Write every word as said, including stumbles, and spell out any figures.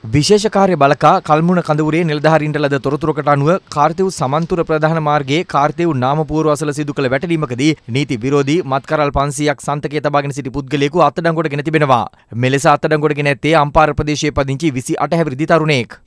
විශේෂ කාර්ය බලකා කල්මුණ කඳවුරේ නිලධාරීන්ට ලද තොරතුරකට අනුව කාර්තිව් සමන්තුර ප්‍රධාන මාර්ගයේ කාර්තිව් නාමපුවරු අසල සිදු කළ වැටලීමකදී නීති විරෝධී මත්කරල් පන්සීයක් සන්තකයේ තබාගෙන සිටි පුද්ගලයෙකු අත්අඩංගුවට ගෙන තිබෙනවා. මෙලෙස අත්අඩංගුවට ගෙන ඇත්තේ අම්පාර ප්‍රදේශයේ පදිංචි විසි අට හැවිරිදි තරුණයෙක්.